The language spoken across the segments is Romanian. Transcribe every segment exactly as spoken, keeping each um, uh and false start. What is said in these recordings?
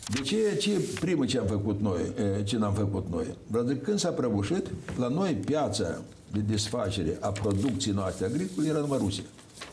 De ce, ce primul ce am făcut noi, ce n-am făcut noi? Vreau zic, când s-a prăbușit, la noi piața de desfacere a producției noastre agricole era numai Rusia.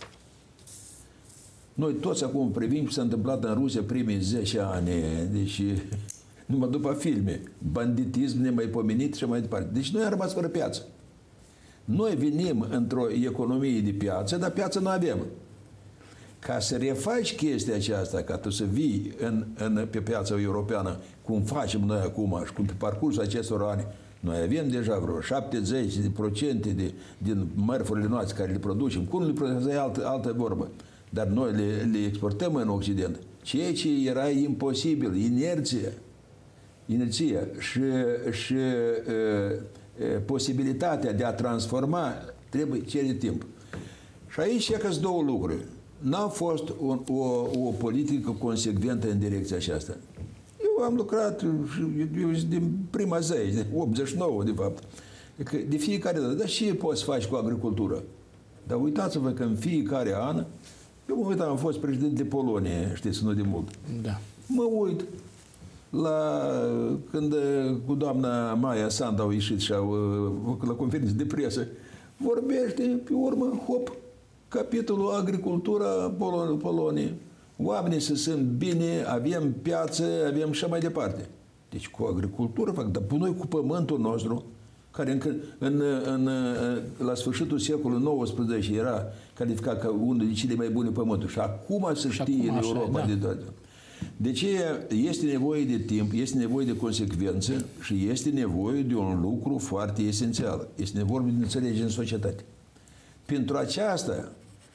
Noi toți acum privim ce s-a întâmplat în Rusia primii zece ani, deci numai după filme, banditism nemaipomenit și mai departe. Deci noi am rămas fără piață. Noi venim într-o economie de piață, dar piață nu avem. Ca să refaci chestia aceasta, ca tu să vii în, în, pe piața europeană, cum facem noi acum și cum pe parcursul acestor ani, noi avem deja vreo șaptezeci la sută de, din mărfurile noastre care le producem. Cum le producem, e altă, altă vorbă. Dar noi le, le exportăm în Occident. Ceea ce era imposibil, inerție, inerția și, și uh, uh, posibilitatea de a transforma trebuie, cere timp. Și aici e că-s două lucruri. N-a fost un, o, o politică consecventă în direcția aceasta. Eu am lucrat eu, din prima zi, de optzeci și nouă, de fapt. Că de fiecare dată, dar ce poți face cu agricultură? Dar uitați-vă că în fiecare an, eu mă uitam, am fost președinte Poloniei, știți, nu de mult. Da. Mă uit la când cu doamna Maia Sandu au ieșit și au, la conferință de presă, vorbește, pe urmă, hop, capitolul agricultura Pol Poloniei. Oamenii se simt bine, avem piață, avem și mai departe. Deci cu agricultură fac, dar noi cu pământul nostru, care încă în, în, la sfârșitul secolului nouăsprezece era calificat ca unul din cele mai bune pământuri. Și acum se știe în Europa. Da. De, de ce este nevoie de timp, este nevoie de consecvență și este nevoie de un lucru foarte esențial. Este nevoie de înțelegere în societate. Pentru aceasta,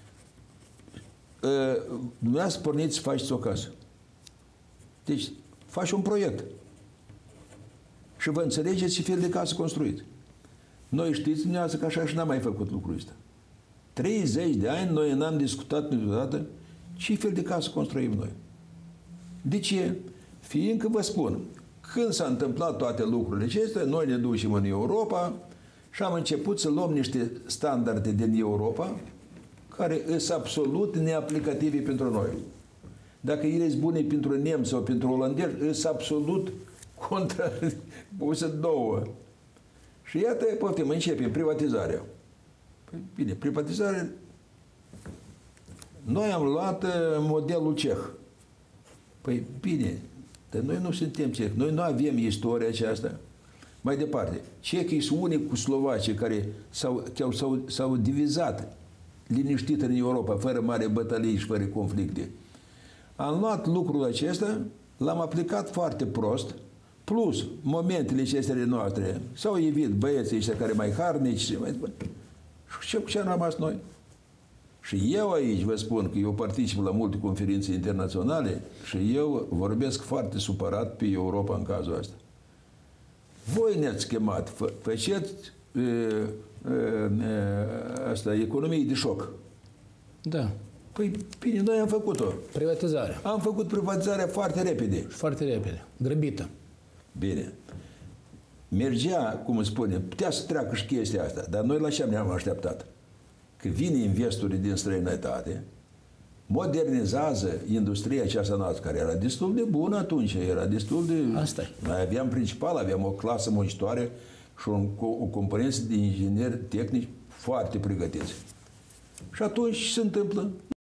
dumneavoastră porniți să faceți o casă. Deci, faci un proiect. Și vă înțelegeți ce fel de casă construiți. Noi știți, dumneavoastră, că așa și n-am mai făcut lucrul ăsta. treizeci de ani noi n-am discutat niciodată ce fel de casă construim noi. De ce? Fiindcă vă spun, când s-a întâmplat toate lucrurile acestea, noi ne ducem în Europa și am început să luăm niște standarde din Europa care sunt absolut neaplicative pentru noi. Dacă ele sunt bune pentru nemți sau pentru olandezi, sunt absolut contra, sunt două. Și iată, poftim, începem privatizarea. Păi, bine, privatizarea, noi am luat modelul ceh. Păi, bine, dar noi nu suntem cehi, noi nu avem istoria aceasta. Mai departe, cehii sunt unii cu slovacii care s-au divizat liniștit în Europa, fără mare bătălii și fără conflicte. Am luat lucrul acesta, l-am aplicat foarte prost, plus momentele acestea noastre, s-au evit băieții ăștia care mai harnici și mai departe. Și ce, ce am rămas noi? Și eu aici vă spun că eu particip la multe conferințe internaționale și eu vorbesc foarte supărat pe Europa în cazul ăsta. Voi ne-ați chemat, fă, făceți e, e, asta, economie de șoc. Da. Păi, bine, noi am făcut-o. Privatizarea. Am făcut privatizarea foarte repede. Foarte repede. Grăbită. Bine. Mergea, cum îmi spune, putea să treacă și chestia asta, dar noi la ce ne-am așteptat? Că vine investorii din străinătate, modernizează industria aceasta noastră, care era destul de bună atunci, era destul de... Asta e. Noi aveam principal, aveam o clasă muncitoare și un, o componență de ingineri tehnici foarte pregătiți. Și atunci se întâmplă